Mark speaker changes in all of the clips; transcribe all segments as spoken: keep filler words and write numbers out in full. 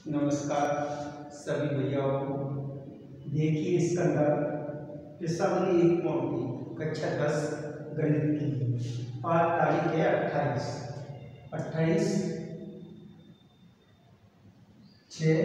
Speaker 1: नमस्कार सभी भैयाओं को। देखिए इसके अंदर पिछली एक पॉइंट कक्षा दस गणित की आज तारीख है अट्ठाईस अट्ठाईस छः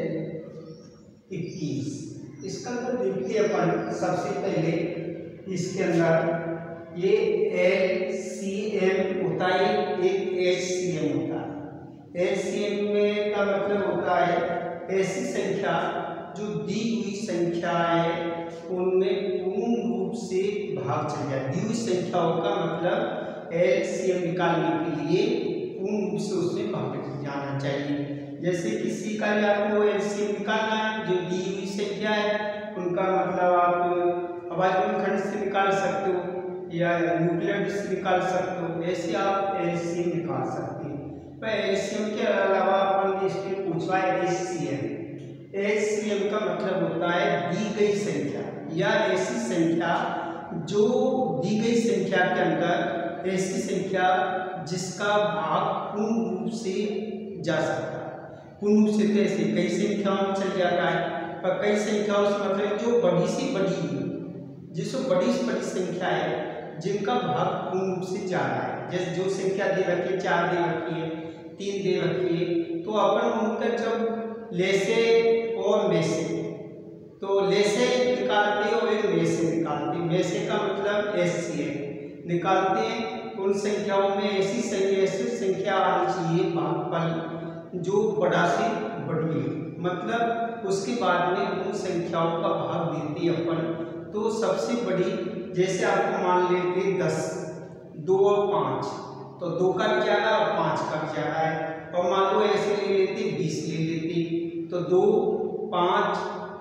Speaker 1: इक्कीस। इसके अंदर देखिए अपन सबसे पहले इसके अंदर ये एल सी एम होता है, एक एच सी एम होता है। एच सी एम में का मतलब होता है ऐसी संख्या जो दी हुई संख्या है उनमें पूर्ण रूप से भाग चल जाए। दी हुई संख्याओं का मतलब एल सी एम निकालने के लिए पूर्ण रूप से उसमें भाग जाना चाहिए। जैसे किसी का भी आपको एल सी एम निकालना है, जो दी हुई संख्या है उनका मतलब आप अभाज्य खंड से निकाल सकते हो या न्यूक्लियर से निकाल सकते हो, ऐसे आप एल सी एम निकाल सकते हैं। एल सी एम के अलावा अपन इसमें पूछा है H C M. H C M का मतलब होता है दी गई संख्या या ऐसी संख्या जो दी गई संख्या के अंदर ऐसी संख्या जिसका भाग पूर्ण रूप से जा सकता है। पूर्ण रूप से कैसे कई संख्याओं में चल जाता है, पर कई संख्याओं से मतलब जो बड़ी से बड़ी है, जिसको बड़ी से बड़ी संख्या है जिनका भाग पूर्ण रूप से जा रहा है। जैसे जो संख्या दे रखी है, चार दे रखी है, तीन दे रखी है, तो अपन उनका जब लेसे और मेसे, तो लेसे निकालते और एक मेसे निकालते। मेसे का मतलब एच सी एम निकालते हैं। उन संख्याओं में ऐसी संख्या ऐसी संख्या आनी चाहिए भागफल जो बड़ा से बड़ी है, मतलब उसके बाद में उन संख्याओं का भाग देते हैं अपन। तो सबसे बड़ी जैसे आपको मान लेते दस, दो और पाँच, तो दो का भी ज्यादा और पाँच का भी ज्यादा है। और मान लो ऐसे ले लेते बीस ले लेते, तो दो पाँच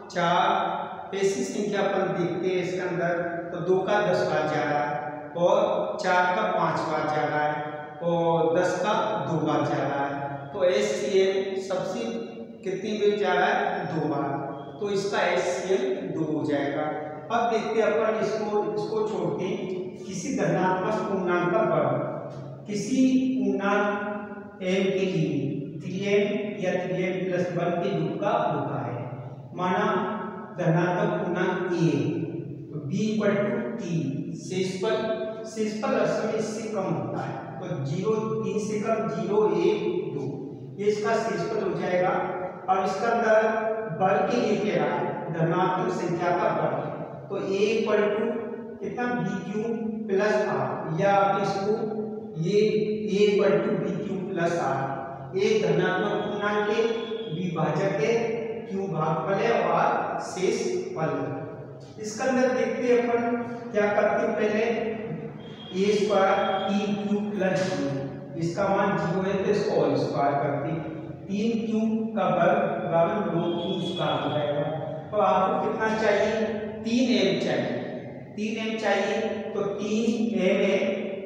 Speaker 1: चार ऐसी संख्या अपन देखते हैं इसके अंदर, तो दो का दस बार ज्यादा है और चार का पाँच बार ज्यादा है और दस का दो बार ज्यादा है। तो एच सी एम सबसे कितनी बार ज्यादा है? दो बार, तो इसका एच सी एम दो हो जाएगा। अब देखते हैं अपन इसको इसको छोड़ के किसी धनात्मक पूर्णांक का वर्ग, किसी पूर्णांक m के लिए थ्री एम या थ्री एम प्लस वन के रूप का होता है। माना धनात्मक पूर्णांक a, तो b इक्वल टू तीन, शेषफल शेषफल असल में इससे कम होता है, तो जीरो तीन से कम जीरो एक दो, ये इसका शेषफल हो जाएगा। और इसका अंदर वर्ग के लिए कह रहा है धनात्मक संख्या का वर्ग, तो a इक्वल टू कितना बी क्यू प्लस आर, या आप इसको ये a equal to b q plus r, एक धनात्मक पूर्णांक है, b भाजक है, q भागफल है और r शेषफल है। इसके अंदर देखते हैं अपन क्या करते हैं, पहले a स्क्वायर तीन क्यू प्लस जीरो, इसका मान जीरो है तो इसको होल स्क्वायर करते हैं। तीन क्यू का वर्ग बराबर दो क्यू स्क्वायर हो जाएगा। तो आपको कितना चाहिए? तीन एम चाहिए। तीन एम चाहिए तो तीन एम है,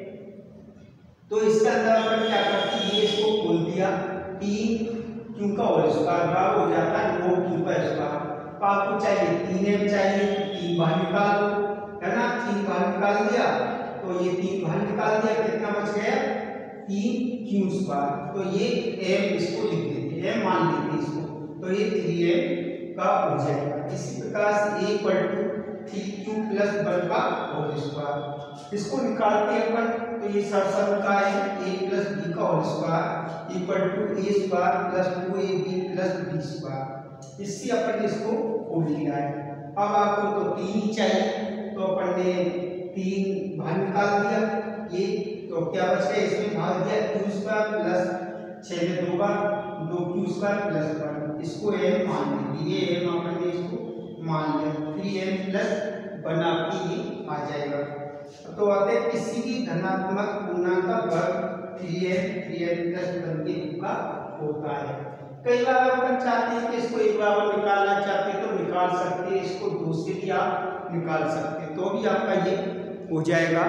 Speaker 1: तो इसके अंदर अपन क्या करते हैं, ये इसको खोल दिया, तीन क्यू का होल स्क्वायर बराबर हो जाता है नौ क्यू का स्क्वायर। तो आपको चाहिए तीन एम चाहिए, तीन बाहर निकाल दो, है ना। तीन बाहर निकाल दिया तो ये तीन बाहर निकाल दिया, कितना बच गया? तीन क्यू स्क्वायर। तो ये एम इसको लिख देते हैं, एम मान लेते हैं इसको, तो ये थ्री एम का हो जाएगा। इसी प्रकार से a equal to three Q plus one का होल स्क्वायर, इसको निकालते हैं अपन, तो ये सब सब का है a प्लस b का whole square equal to a square plus two A B plus b square. इससे अपन इसको खोल लिया है। अब आपको तो तीन ही चाहिए, तो अपन ने तीन बाहर निकाल दिया, ये तो क्या बच गया, इसमें भाग दिया क्यू स्क्वायर प्लस छः में दो बार दो क्यू स्क्वायर प्लस वन, इसको m मान लीजिए, ये m अपन ने इसको मान लिया, थ्री एम प्लस वन आपकी ये आ जाएगा। तो आते किसी भी धनात्मक पूर्णांक का वर्ग three M three M plus one के रूप का होता है। कई बार अपन चाहते हैं कि इसको एक बार निकालना चाहते हैं तो निकाल सकते हैं, इसको दो से भी आप निकाल सकते हैं, तो भी आपका ये हो जाएगा।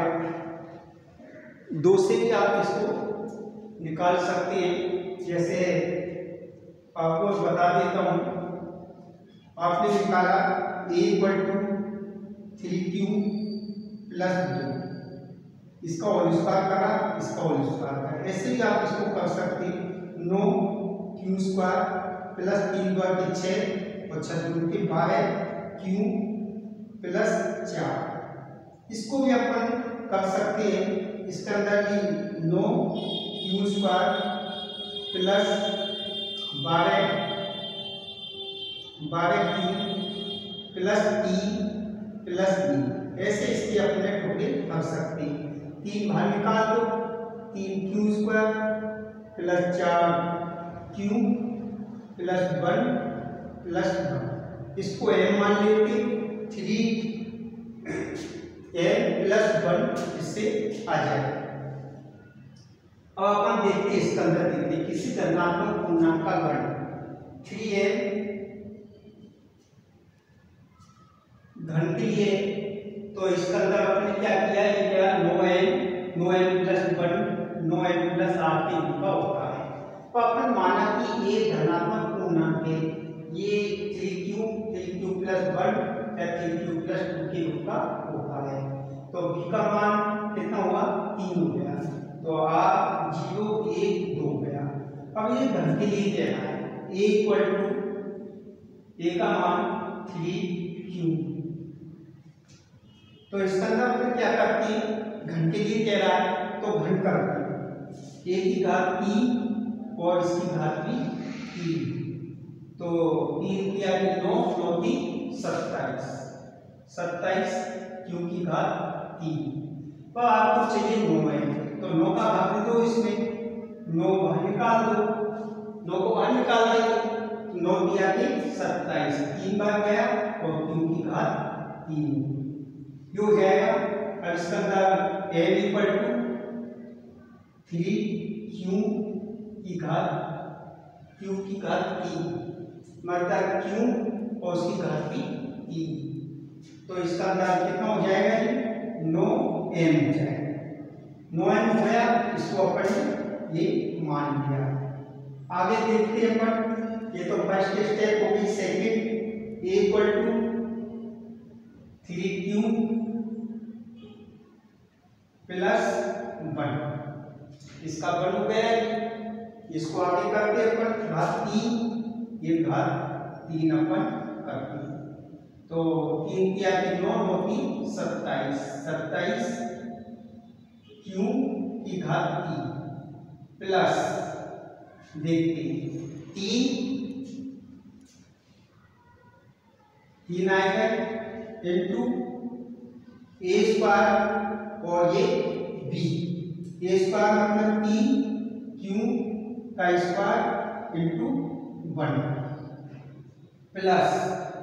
Speaker 1: दो से भी आप इसको निकाल सकते हैं। जैसे आपको बता देता हूँ, आपने निकाला a equal to three Q plus दो, इसका होल स्क्वायर करा, इसका होल स्क्वायर करा, ऐसे भी आप इसको कर सकते हैं। नौ क्यू स्क्वायर प्लस तीन द्वार के छः और छः दूर के बारह क्यू प्लस चार। इसको भी अपन कर सकते हैं। इसके अंदर भी नौ क्यू स्क्वायर प्लस बारह बारह क्यू प्लस तीन प्लस बी, ऐसे इसके अपने टोटल कर सकते हैं। तीन बाहर निकाल दो, तीन क्यू स्क्वायर प्लस चार Q plus one plus one, इसको एम मान लेते, थ्री एम प्लस वन इससे आ जाए। अब अपन देखते हैं इसके अंदर देखते हैं किसी धनात्मक पूर्णांक का गण थ्री एम घन के लिए, तो इसके अंदर आपने क्या किया है, क्या नो एम नो एम प्लस वन नो एम प्लस आठ के रूप का होता है। तो अपन माना कि ये धनात्मक पूर्णांक है, ये three Q three Q plus one या थ्री क्यू प्लस टू के रूप का होता है। तो b का मान कितना हुआ, तीन हो गया। तो आर जीरो एक दो हो गया। अब ये घन के लिए देना है, a इक्वल टू a का मान थ्री क्यू। तो इसके अंदर फिर क्या करती है, घन के लिए कह रहा है तो घन करती है, a की घात तीन और इसकी घात भी तीन। तो तीन किया कि नौ नौ की सत्ताईस सत्ताईस क्यू की घात तीन। तो आपको चाहिए नौ है, तो नौ का भाग दे दो इसमें, नौ बाहर निकाल दो, नौ को बाहर निकाल देंगे, नौ दिया कि सत्ताईस, तीन बार गया और क्यू की घात तीन, ये हो जाएगा। अब इसके अंदर M equal to three Q की घात क्यू की घात तीन, मतलब क्यू और उसकी घात भी तीन। तो इसका अंदर कितना हो जाएगा, ये नौ एम हो जाएगा। नौ एम हो गया, इसको अपन ये मान लिया। आगे देखते हैं अपन, ये तो फर्स्ट स्टेप हो गई। Second, A equal to three Q plus one, इसका वन हो गया। इसको आगे करते अपन घात तीन, ये घात तीन अपन करते हैं। तो तीन किया कि नौ नौ की सत्ताईस सत्ताईस क्यू की घात तीन प्लस देखते तीन तीन आएगा इंटू ए स्क्वायर और ये बी, ए स्क्वायर मतलब तीन क्यू का स्क्वायर इंटू वन प्लस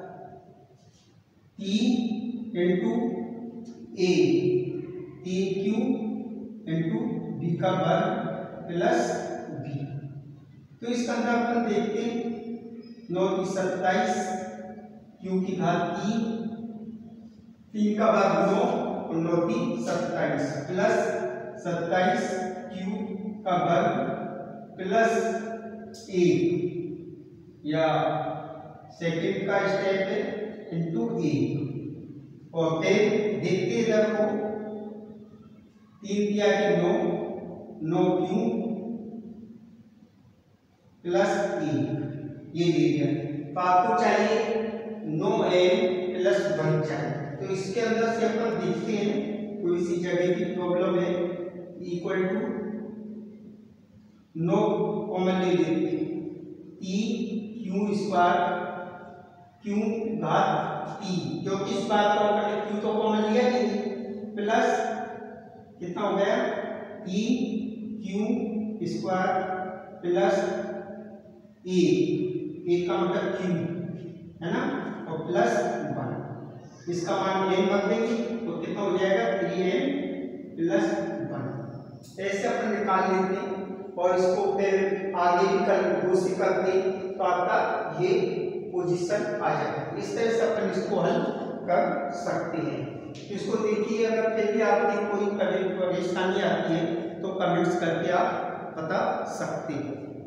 Speaker 1: तीन इंटू ए तीन क्यू इंटू बी का वर्ग प्लस बी। तो इसका अंदर अपन देखते हैं, नौ की सत्ताईस क्यू की घात तीन, तीन का वर्ग नौ और नौ की सत्ताईस प्लस सत्ताईस क्यू का वर्ग प्लस एक, या सेकेंड का स्टेप है इंटू एक। और फिर देखते इधर को, तीन दिया कि नौ नौ क्यू प्लस एक, ये दे दिया। तो आपको चाहिए नौ एम प्लस वन चाहिए। तो इसके अंदर से अपन देखते हैं कोई सी जगह की प्रॉब्लम है, इक्वल टू नौ कॉमन ले लेते हैं, तीन क्यू स्क्वायर क्यू घात तीन, जो कि इस बात को अपन क्यू तो कॉमन लिया नहीं, प्लस कितना हो गया तीन क्यू स्क्वायर प्लस एक, एक का मतलब क्यू है ना, और प्लस वन, इसका मान एम रख देंगे तो कितना हो जाएगा थ्री एम प्लस वन। ऐसे अपन निकाल लेते हैं और इसको फिर आगे भी कर दो से करते तो आपका ये पोजीशन आ जाएगा। इस तरह से अपन इसको हल कर सकते हैं। इसको देखिए, अगर फिर भी आपकी कोई परेशानी आती है तो कमेंट्स करके आप बता सकते हैं।